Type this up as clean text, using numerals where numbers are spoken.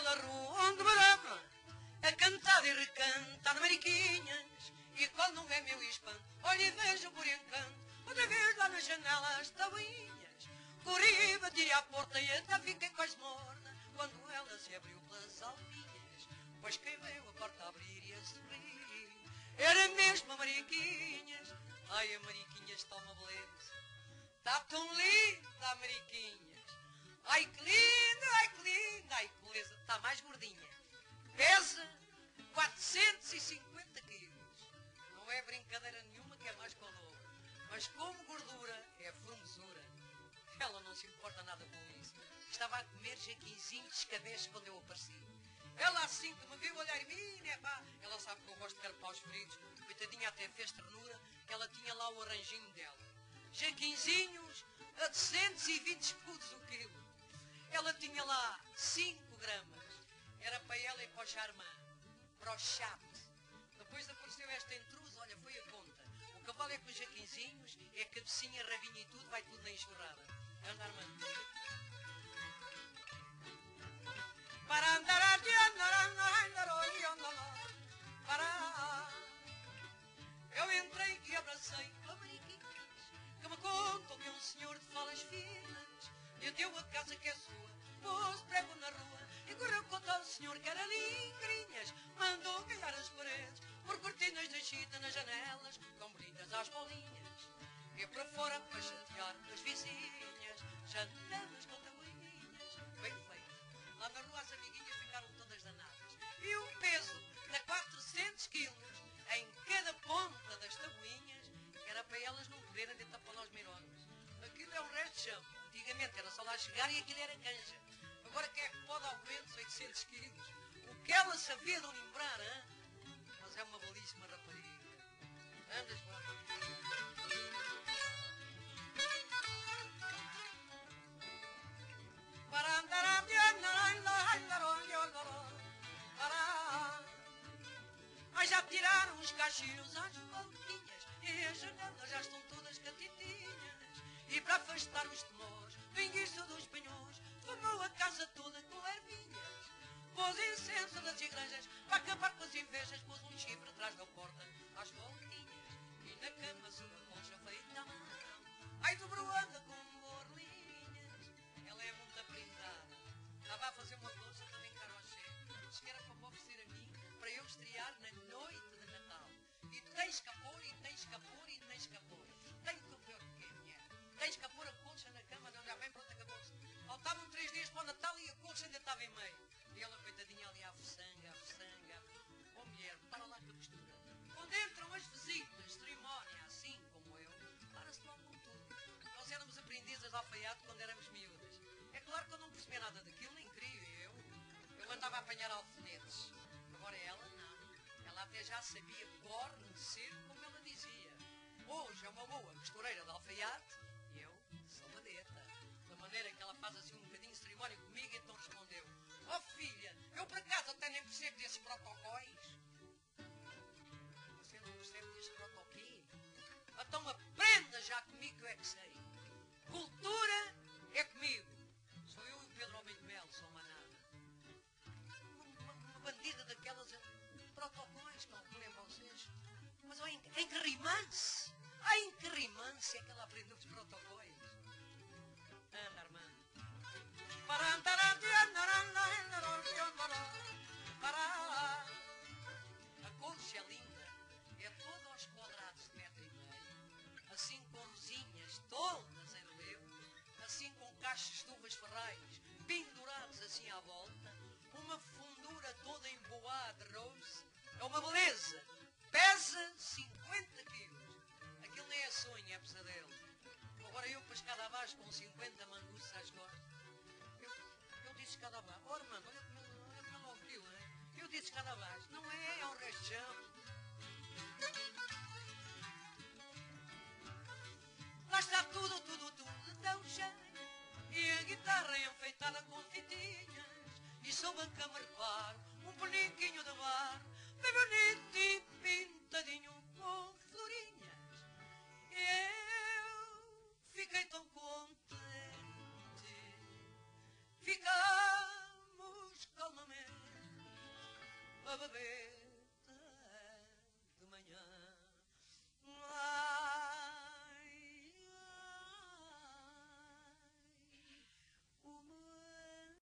pela rua onde me dava a cantar e recantar mariquinhas. E quando não é meu espanto, olho e vejo por encanto outra vez lá nas janelas tabuinhas. Corri, bati à porta e até fiquei quase morta quando ela se abriu pelas alvinhas. Pois quem veio a porta a abrir e a sorrir era mesmo a Mariquinhas. Ai, a Mariquinhas está uma beleza, está tão linda a Mariquinhas. Ai que linda, ai que linda, ai que beleza. Está mais gordinha, pesa 450 quilos. Não é brincadeira nenhuma que é mais que o dobro. Mas como gordura é formosura. Ela não se importa nada com isso. Estava a comer jaquinzinho de escabeche quando eu apareci. Ela assim que me viu olhar em mim, né pá, ela sabe que eu gosto de carpaus fritos. Coitadinha até fez ternura, que ela tinha lá o arranjinho dela. Jaquinzinhos a 220 escudos o quilo. Ela tinha lá 5 gramas. Era para ela e para o Charmã, para o chato. Depois apareceu esta intrusa, olha, foi a conta. O cavalo é com os jaquinzinhos, é cabecinha, rabinha e tudo, vai tudo na enxurrada. Anda, Armando. Para andar para. Eu entrei e abracei a Mariquinhas, que me contou que é um senhor de falas finas lhe deu a casa que é sua, pôs prego na rua e correu contar ao senhor que era lincrinhas. Mandou calhar as paredes por cortinas de chita nas janelas, com bonitas às bolinhas, e para fora para chatear as vizinhas, janelas com tabuinhas. Bem feito. Lá na rua as amiguinhas ficaram todas danadas. E um peso de 400 quilos em cada ponta das tabuinhas, era para elas não poderem deitar para nós mironas. Aquilo é um resto de chão. Antigamente era só lá chegar e aquilo era canja. Agora quem é que pode aumentar 800 quilos? O que ela sabia de lembrar, hein? Mas é uma belíssima rapariga. Andas, para andar a Ai, já tiraram os cachinhos às voltinhas e as janelas já estão todas catitinhas. E para afastar os temores do enguiço dos penhores, formou a casa toda com ervilhas. Pôs incenso das igrejas para acabar com as invejas, pôs um chifre atrás da porta às voltinhas. E na cama sua colcha feita à mão, ai, dobroada com borlinhas. Ela é muito aprendada. Estava a fazer uma colcha para brincar ao chefe. Disse que era para me oferecer a mim, para eu estrear na noite de Natal. E tens que pôr, e tens que pôr, e tens que pôr. Tenho que ver o que é, mulher. Tens que pôr a colcha na cama, de onde já vem, pronto, acabou-se. Faltavam 3 dias para o Natal e a colcha ainda estava em meio. E ela, coitadinha, ali à fuçanga, à fuçanga. Oh, mulher, para lá com a postura. Quando entram as visitas, cerimónia, assim como eu, para-se logo com tudo. Nós éramos aprendizes de alfaiate quando éramos miúdas. É claro que eu não percebia nada daquilo, nem queria eu andava a apanhar alfinetes. Agora ela não. Ela até já sabia cornecer, como ela dizia. Hoje é uma boa costureira de alfaiate e eu sou madeta. Da maneira que ela faz assim um bocadinho de cerimónia comigo, então respondeu: oh filha, eu por acaso até nem percebo desses protocóis. Você não percebe desses protocóis? Então aprenda já comigo que eu é que sei. Cultura é comigo. Sou eu e o Pedro Homem de Melo, sou manada. Uma bandida daquelas protocóis, calculem vocês. Mas oh, em que rimance? Em que rimance é que ela aprendeu os protocóis? Anda, Armando. Para andar a colcha é linda, é toda aos quadrados de 1,5 m, assim com rosinhas todas em relevo, assim com cachos de uvas ferrais pendurados assim à volta, uma fundura toda emboada de rose. É uma beleza. Pesa 50 quilos. Aquilo nem é sonho, é pesadelo. Agora eu para escada abaixo com 50 manguços às costas. Eu disse escada abaixo. Ora, mano, olha como ele ouviu, né? Eu disse escada abaixo. Não é, é um rechão. Lá está tudo tão cheio. E a guitarra enfeitada com fitinhas. E sob a cama reparo um peniquinho de barro, bem bonito e pintadinho com florinhas. Eu fiquei tão contente. Ficamos calmamente a beber.